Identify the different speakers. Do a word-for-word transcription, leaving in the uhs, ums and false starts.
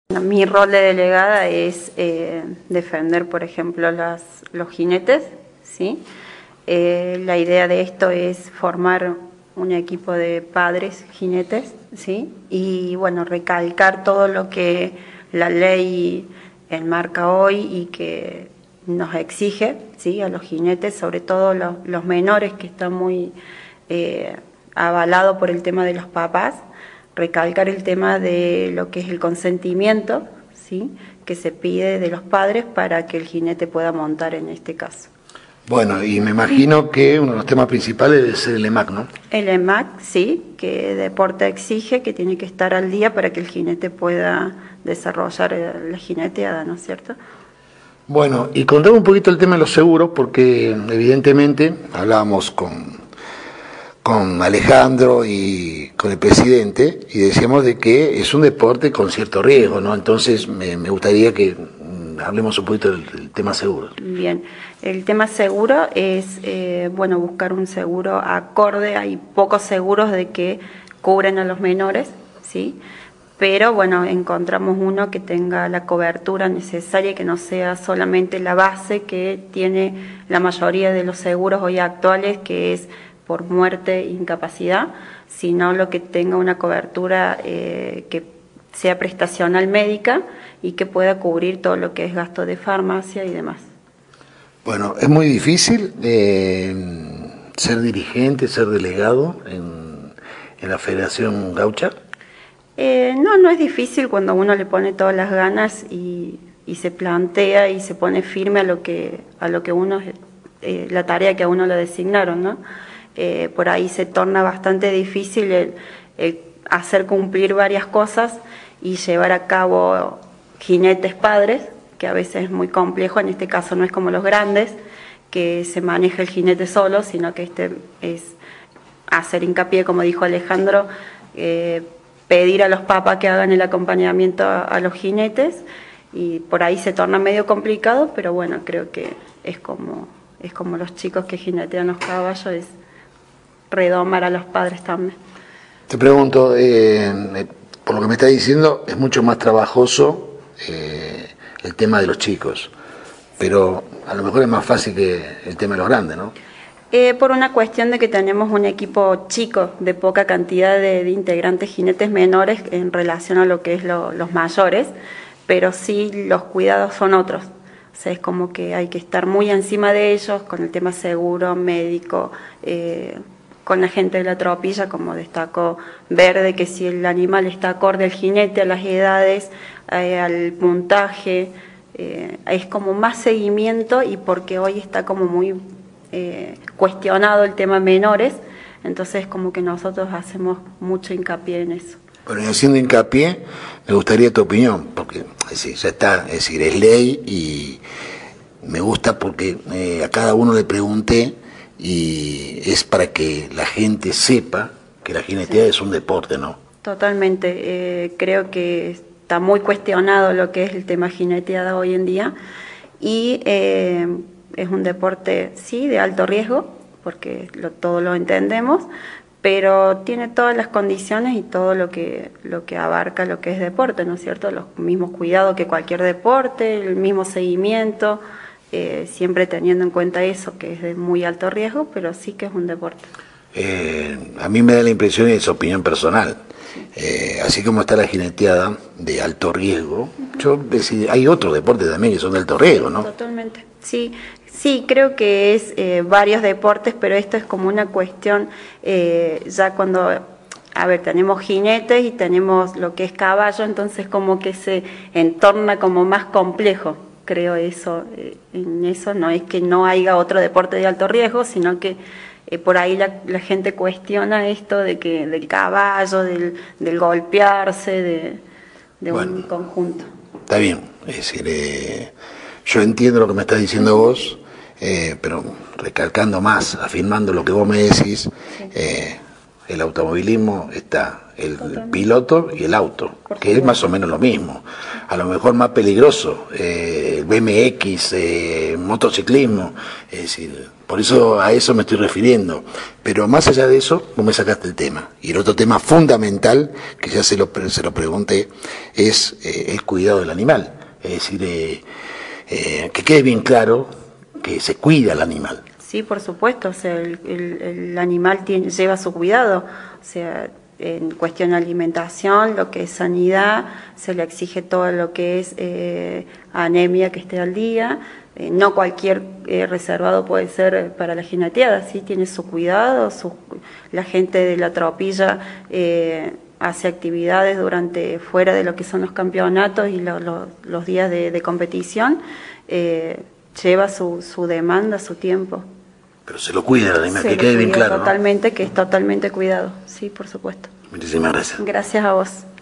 Speaker 1: Mi rol de delegada es eh, defender, por ejemplo, las, los jinetes, ¿sí? Eh, la idea de esto es formar un equipo de padres jinetes, ¿sí? Y bueno, recalcar todo lo que la ley enmarca hoy y que nos exige, ¿sí? A los jinetes, sobre todo los, los menores, que están muy eh, avalados por el tema de los papás. Recalcar el tema de lo que es el consentimiento, ¿sí? Que se pide de los padres para que el jinete pueda montar en este caso.
Speaker 2: Bueno, y me imagino que uno de los temas principales debe ser el EMAC, ¿no?
Speaker 1: El EMAC, sí, que deporte exige que tiene que estar al día para que el jinete pueda desarrollar la jineteada, ¿no es cierto?
Speaker 2: Bueno, y contame un poquito el tema de los seguros, porque evidentemente hablábamos con... con Alejandro y con el presidente, y decíamos de que es un deporte con cierto riesgo, ¿no? Entonces me, me gustaría que hablemos un poquito del, del tema seguro.
Speaker 1: Bien, el tema seguro es, eh, bueno, buscar un seguro acorde. Hay pocos seguros de que cubren a los menores, ¿sí? Pero bueno, encontramos uno que tenga la cobertura necesaria y que no sea solamente la base que tiene la mayoría de los seguros hoy actuales, que es por muerte e incapacidad, sino lo que tenga una cobertura eh, que sea prestacional médica y que pueda cubrir todo lo que es gasto de farmacia y demás.
Speaker 2: Bueno, es muy difícil eh, ser dirigente, ser delegado en, en la Federación Gaucha.
Speaker 1: Eh, no, no es difícil cuando uno le pone todas las ganas y, y se plantea y se pone firme a lo que, a lo que uno, eh, la tarea que a uno le designaron, ¿no? Eh, por ahí se torna bastante difícil el, el hacer cumplir varias cosas y llevar a cabo jinetes padres, que a veces es muy complejo. En este caso no es como los grandes, que se maneja el jinete solo, sino que este es hacer hincapié, como dijo Alejandro, eh, pedir a los papás que hagan el acompañamiento a, a los jinetes, y por ahí se torna medio complicado, pero bueno, creo que es como, es como los chicos que jinetean los caballos, es redomar a los padres también.
Speaker 2: Te pregunto, eh, por lo que me estás diciendo, es mucho más trabajoso eh, el tema de los chicos, pero a lo mejor es más fácil que el tema de los grandes, ¿no?
Speaker 1: Eh, por una cuestión de que tenemos un equipo chico, de poca cantidad de, de integrantes jinetes menores en relación a lo que es lo, los mayores, pero sí los cuidados son otros. O sea, es como que hay que estar muy encima de ellos con el tema seguro, médico, eh, con la gente de la tropilla, como destacó Verde, que si el animal está acorde al jinete, a las edades, eh, al puntaje, eh, es como más seguimiento, y porque hoy está como muy eh, cuestionado el tema menores, entonces como que nosotros hacemos mucho hincapié en eso.
Speaker 2: Bueno, y haciendo hincapié, me gustaría tu opinión, porque es decir, ya está, es decir, es ley, y me gusta porque eh, a cada uno le pregunté, y es para que la gente sepa que la jineteada sí es un deporte, ¿no?
Speaker 1: Totalmente, eh, creo que está muy cuestionado lo que es el tema jineteada hoy en día, y eh, es un deporte, sí, de alto riesgo, porque lo, todo lo entendemos, pero tiene todas las condiciones y todo lo que, lo que abarca lo que es deporte, ¿no es cierto? Los mismos cuidados que cualquier deporte, el mismo seguimiento, Eh, siempre teniendo en cuenta eso, que es de muy alto riesgo, pero sí que es un deporte.
Speaker 2: Eh, a mí me da la impresión, y es opinión personal, eh, así como está la jineteada de alto riesgo, uh-huh. yo decidí, hay otros deportes también que son de alto riesgo, ¿no?
Speaker 1: Totalmente, sí, sí, creo que es eh, varios deportes, pero esto es como una cuestión, eh, ya cuando, a ver, tenemos jinetes y tenemos lo que es caballo, entonces como que se entorna como más complejo. Creo eso, eh, en eso no es que no haya otro deporte de alto riesgo, sino que eh, por ahí la, la gente cuestiona esto de que del caballo, del, del golpearse, de, de bueno, un conjunto.
Speaker 2: Está bien, es decir, eh, yo entiendo lo que me estás diciendo vos, eh, pero recalcando más, afirmando lo que vos me decís, sí. eh, el automovilismo está el piloto y el auto, que es más o menos lo mismo. A lo mejor más peligroso, eh, el B M X, eh, motociclismo, es decir, por eso a eso me estoy refiriendo. Pero más allá de eso, vos me sacaste el tema. Y el otro tema fundamental, que ya se lo, se lo pregunté, es eh, el cuidado del animal. Es decir, eh, eh, que quede bien claro que se cuida el animal.
Speaker 1: Sí, por supuesto, o sea, el, el, el animal tiene, lleva su cuidado, o sea, en cuestión de alimentación, lo que es sanidad, se le exige todo lo que es eh, anemia que esté al día, eh, no cualquier eh, reservado puede ser para la jineteada, sí, tiene su cuidado, su, la gente de la tropilla eh, hace actividades durante, fuera de lo que son los campeonatos y lo, lo, los días de, de competición, eh, lleva su, su demanda, su tiempo.
Speaker 2: Pero se lo cuida el animal,
Speaker 1: Se
Speaker 2: que quede bien claro,
Speaker 1: totalmente,
Speaker 2: ¿no?
Speaker 1: Que es totalmente cuidado, sí, por supuesto.
Speaker 2: Muchísimas gracias.
Speaker 1: Gracias a vos.